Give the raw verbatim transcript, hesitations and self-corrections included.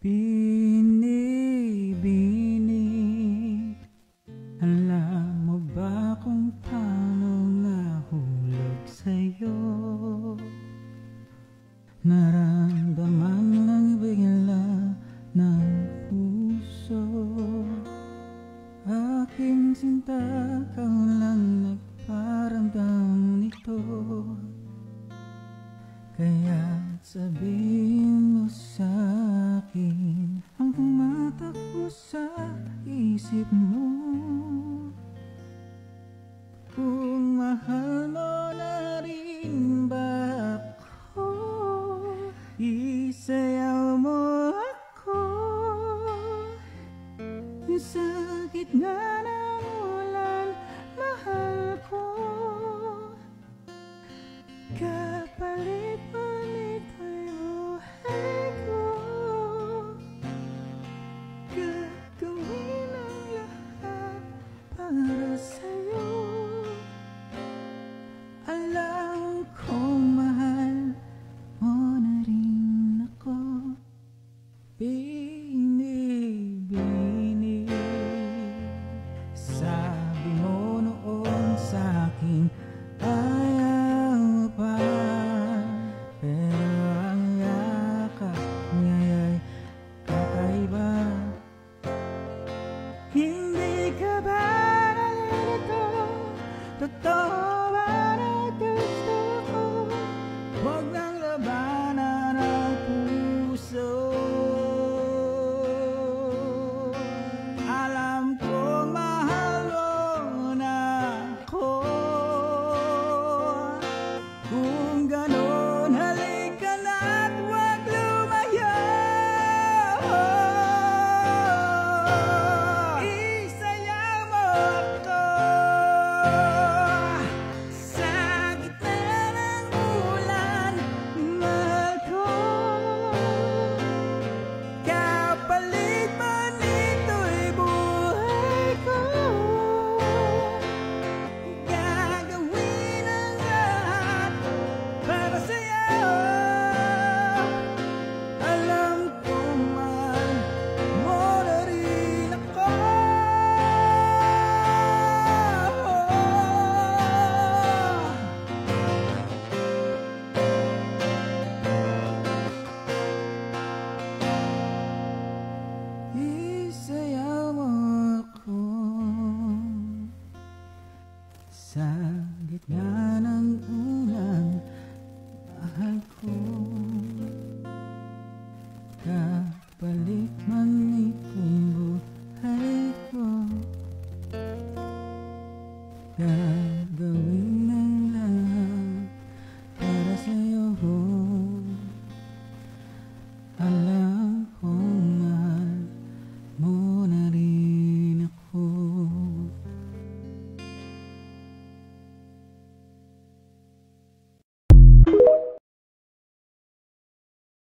Binibini, alam mo ba kung paano nahulog sa'yo? Naramdaman lang bigla ng puso. Aking sinta, ikaw lang nagparamdam nito. Kaya sabihin mo sa'kin ang tumatakbo sa isip mo. Kung mahal mo na rin ba ako, isayaw mo ako. Sa gitna ng ulan, mahal ko. Kapalit mo nito'y buhay ko. Gagawin ang lahat para sa'yo. Alam kong mahal mo na rin ako. Binibini, sabi mo noon sa'kin ayaw mo pa, pero ang yakap ngaya'y kakaiba. Hindi ka ba nalilito? Totoo ba na gusto ko? Huwag nang labanan ang puso. Alam kong mahal mo na ako. Kung ganon, halika na't huwag lumayo. Isayaw mo ako sa gitna ng ulan, mahal ko. Kapalit mo nito'y buhay ko. Gagawin ang lahat para sa'yo. Alam kong mahal mo na rin ako. Isayaw mo ako sa gitna ng ulan, mahal ko.